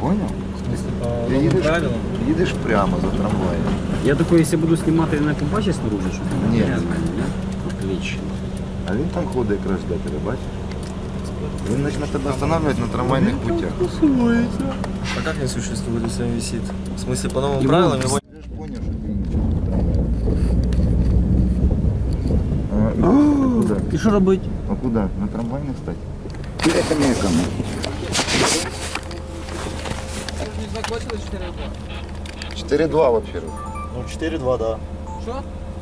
Понял? В смысле, по Ты новым едешь, правилам? ты едешь прямо за трамваем. Я такой, если буду снимать, я побачу снаружи, що там Ні. грязно, ні? Отлично. А він там ходить якраж до тебе, бачиш? Він почне тебе встановлювати на трамвайних путях. А как не существует, если он висит? В смысле, по новым Его- правилам его... Ти ж поняв, що ти нічого не трамвай. Куди? І що робити? А куди? На трамвай не встати? Це не економно. Не закончили 4-2. 4-2 во-первых. Ну, 4-2, да. Що?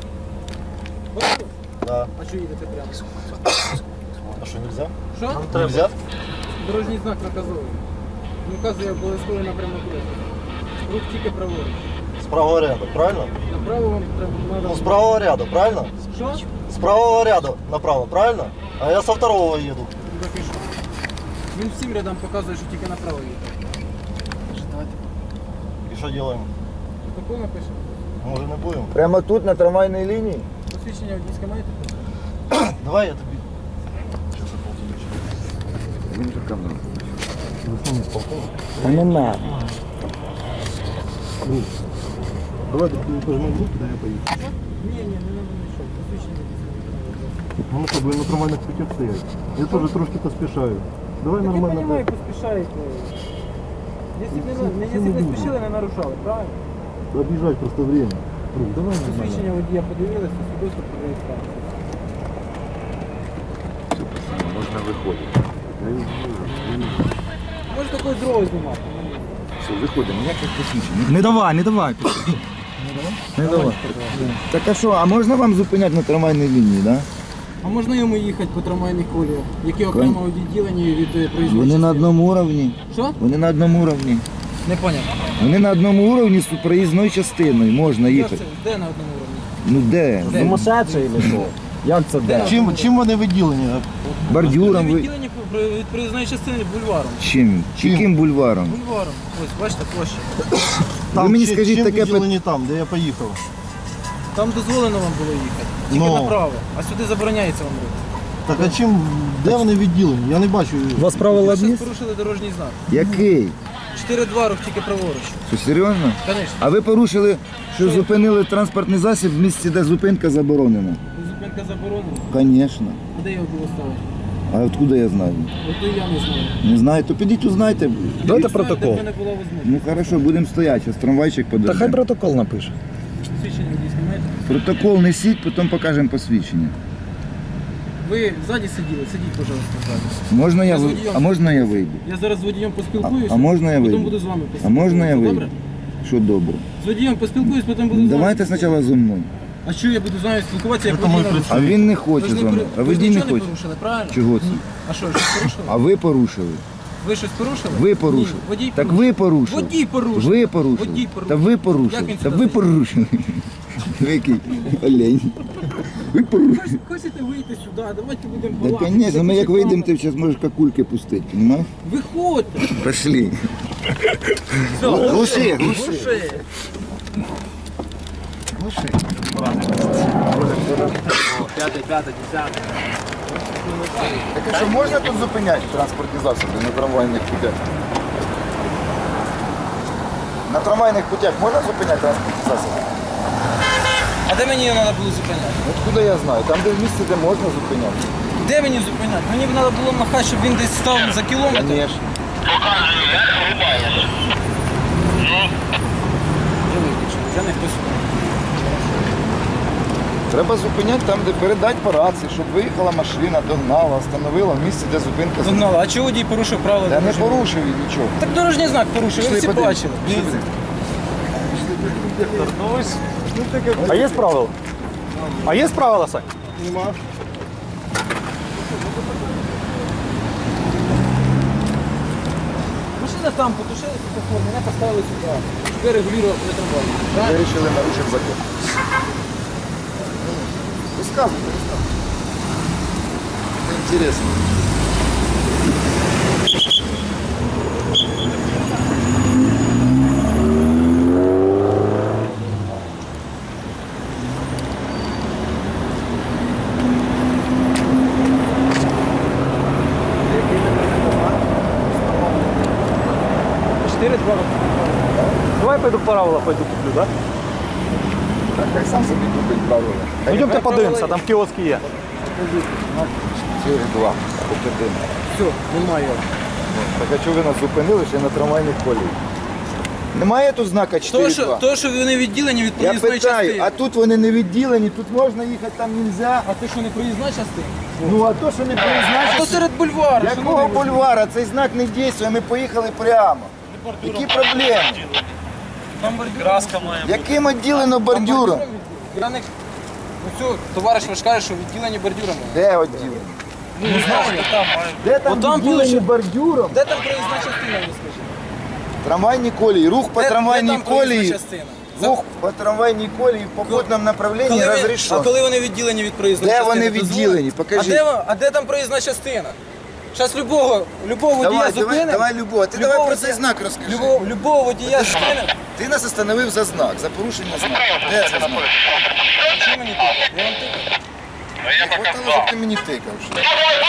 Да. А що їдете прямо? А что, нельзя? Що? Нельзя? Дорожній знак наказовий. Він вказує обов'язковий напрямок руху. Рух тільки праворуч. С правого ряда, правильно? Направо вам треба. Ну, с правого ряда, правильно? Що? С правого ряда направо, правильно? А я со второго еду. Так і що? Він всім рядам показує, що тільки направо їде. И что делаем? Протокол напишемо. Может, не будем? Прямо тут, на трамвайній лінії? Посвідчення водійське маєте? Давай я тобі. Він же камеру. Та не надо. Давай пожмем руку, да я поеду. Ні, не треба нічого. Посвідчення водійське. Ну, как бы на нормальных путях стоять. Я тоже трошки поспешаю. Давай Так я нормально. розумію, поспішаєте. Якщо б не спішили, не нарушали, правильно? Объезжать просто время. Давай Посвідчення водія подивилися, свідоцтво про реєстрацію. Можна виходити. Може такої другого знімати. Все, виходимо. Ніяких посвідчень. Не давай, не давай. Не давай. Так а що, а можна вам зупиняти на трамвайній лінії, да? А можна йому їхати по трамвайних коліях, які окремо відділені від проїзної Вони на частини? одному уровні. Що? Вони на одному уровні. Не поняв. Вони на одному уровні з проїзною частиною можна Як їхати. це? Де на одному уровні? Ну де? Де? Сумасшедший чи що? Як це де? Чим вони виділені? Бордюром ви. Відділені від проїзної частини бульваром. Чим? Яким бульваром? Бульваром. Ось, бачите, площа. Ви мені скажіть таке питання. виділені там, де я поїхав. Там дозволено вам було їхати. Тільки Ну. направо. А сюди забороняється вам рух. Так а чим, де вони відділені? Я не бачу. У вас правила Ви щось одні? порушили дорожній знак. Який? 4-2 рух тільки праворуч. Що, серйозно? Звісно. А ви порушили, що зупинили транспортний засіб в місці, де зупинка заборонена? Зупинка заборонена. Звісно. А де його було ставити? А откуда я знаю? Ото я не знаю. Не знаю, то підіть узнайте. Давайте Знаю, протокол. де в мене була можливість. Ну хорошо, будемо стояти, зараз трамвайчик Та хай подожде. протокол напише. Посвідчення водійське маєте? Протокол несіть, потім покажемо посвідчення. Ви ззаді сиділи, сидіть, пожалуйста, ззаді. Можна я, Я з водієм. а можна я вийду? Я зараз з водієм поспілкуюся, А можна я потім вийду? буду з вами А поспілкуватися. можна я вийду? Добре? Що добре? З водієм поспілкуюсь, потім буду з вами. Давайте спочатку зі мною. А що я буду з вами спілкуватися, як Це мій водій нарушив? А він не Ви хоче ж з вами. А ви водій ж не нічого не хоче. порушили, правильно? Чого це? А що, щось порушили? А ви порушили? Ви щось порушили? Ви порушили. Ні, водій Так порушив. ви порушили. Водій порушив. Ви порушили. Водій Та порушив. ви Як порушили. він Та сюди ви зайшов? порушили. Ви який олень. Ви порушили. Хочете вийти сюди, давайте будемо Да, балакати. конечно, ми як вийдемо, ти зараз можеш какульки пустити, понимаєш? Виходьте. Пошли. Все, Глуши, глуши. П'ятий, 10. Так а що можна тут зупиняти транспортні засоби на трамвайних путях? На трамвайних путях можна зупиняти транспортні засоби? А де мені його треба було зупиняти? Откуда я знаю? Там, де в місці, де можна зупиняти. Де мені зупиняти? Мені б треба було махати, щоб він десь став за кілометр. Конечно. Я не хтось. Треба зупиняти там, де передати по рації, щоб виїхала машина, догнала, встановила в місці, де зупинка. Догнали. А чого водій порушив правила? Я не дорожнього руху? порушив і нічого. Так дорожній знак порушив, ви Пішли, всі подивимось. бачили. Пішли. А є правила? А є правила, Сань? Машина там потушили світлофор, мене поставили сюди. Щоб я регулював на трамваї. Ви вирішили нарушити закон. Розказуйте, розказуйте. Це інтересно. 4-2. Давай пойду правила пойду куплю, да? Так, хай сам собі купить правила. Пойдемте подивимося, там кіоски є. 4-2. Покидемо. Все, немає. Так а чого ви нас зупинили ще на трамвайній колії? Немає тут знака 4-2? То, що вони відділені від Я проїзної питаю, частини. а тут вони не відділені, тут можна їхати, там нельзя. А ти що, не проїзна частина? Ну а то, що не А то призначено. серед бульвару. Якого бульвара? Цей знак не дійствує, ми поїхали прямо. Які проблеми? Там бордюр. Краска має. Яким відділено бордюром? Я не... Ну все, товариш ваш каже, що відділені бордюрами. Де відділені? Ну, не знаю, там. Де там Отам відділені получи- бордюром? Де там проїзна частина, мені скажи? Трамвайні колії, рух по Де трамвайній там проїзна колії. частина? Рух по трамвайній колії в попутному направленні А розрішено. коли вони відділені від проїзної Де частини? вони дозволено? відділені? Покажи. А де там проїзна частина? Зараз любого водія Давай, зупинимо. давай любого. Ти давай про цей знак розкажи. Любого водія зупинимо. Ти нас остановив за знак, за порушення знаку. Де цей знак? Що мені тут? Я вам тикаю. Не хватало, щоб ти мені тикав. ще.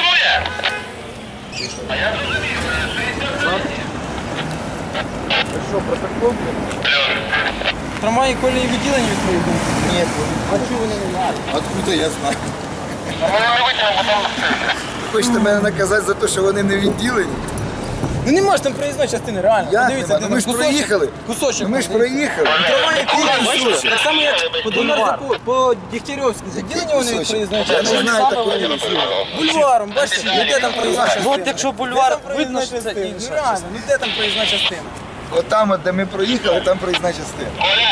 Ти що, протокол? Трамвайні колії відділені від проїзної? Ні, А чого вони не знають? откуда я знаю? Ви хочете мене наказати за те, що вони не відділені? Ну нема ж там проїзної частини, реально. Як Подивіться, нема? Ну, ми ж кусочок- проїхали. Кусочок. Ми ж проїхали. Трамвайні колії, Кусочок. так само як по Донарзаку, по Дегтярьовську. Відділені вони від Кусочок. проїзної Я частини? не знаю такої речі. Бульваром, бачите, ну де там проїзна частина? От якщо бульвар, Де там проїзна видно, що це частина? інша Ну реально, ну де там проїзна частина? Отам, от, де ми проїхали, там проїзна частина.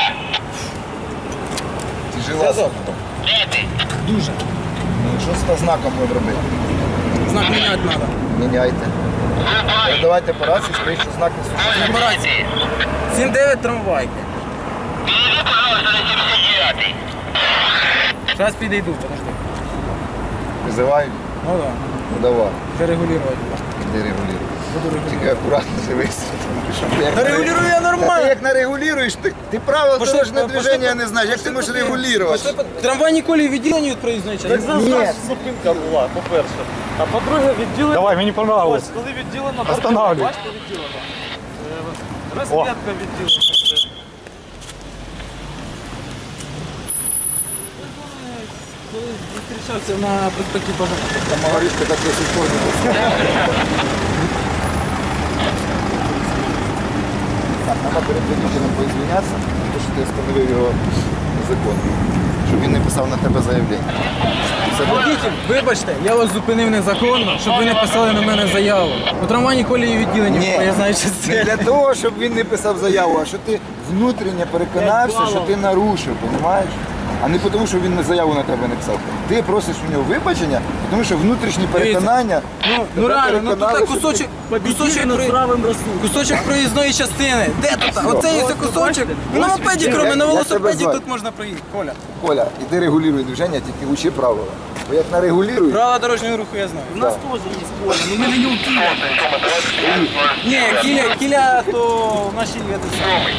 Тяжела. Зв'язок. Дуже. Ну, що з та знаком будемо робити? Знак міняти треба. Міняйте. Давайте по рації, скажіть, що знак не слушає. Нумерація. 7-9 трамвайки. Зараз підійду, подожди. Визивають? Ну так, Ну давай, дерегулювати. іди регулюй. Буду регулювати. Тільки акуратно дивись. Тому що ти як Та регулюю я Та ти нормально. як нарегулюєш, ти правила Пошли, дорожнього пошли, движення не знаєш. Як ти можеш регулювати? Трамвайні колії відділені від проїзної частини. Ні. зупинка була, по-перше. А по-друге, відділено. Давай, мені понравилось. Ось, коли відділено, Останавливай. бачите, відділено. Розмітка відділена. Все. Коли зустрічався на проспекті Пожежного. Там говоришка так до сих пор не достає. Так, треба перед водителем поізвінятися, тому що ти встановив його незаконно. Щоб він не писав на тебе заявлення. Це буде. Водитель, вибачте, я вас зупинив незаконно, щоб ви не писали на мене заяву. У трамвайні колії відділені, Ні. я знаю, що Не це. для того, щоб він не писав заяву, а що ти внутрішньо переконався, що ти нарушив, розумієш? А не тому, що він заяву на тебе не писав. Ти просиш у нього вибачення, тому що внутрішні переконання. Ну тебе реально, ну переконали, тут що кусочок, кусочок проїзної частини. Де тут? Оце є кусочок. Ну на мопеді, Як- кроме на як тебе велосипеді звати? тут можна проїхати. Коля. Коля, іди регулюй движення, тільки учи правила. Бо як нарегулюєш, Правила дорожнього руху я знаю. У нас теж є поле, але ми не є у Києві. Ні, кіля, то наші люди самі.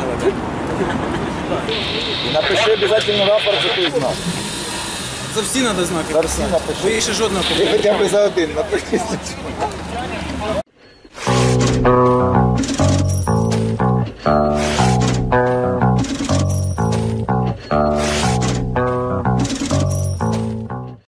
і напиши обов'язково рапорт за той знак. За всі треба знаки. За всі напиши. Бо є ще жодного Ти хоча б за один напиши.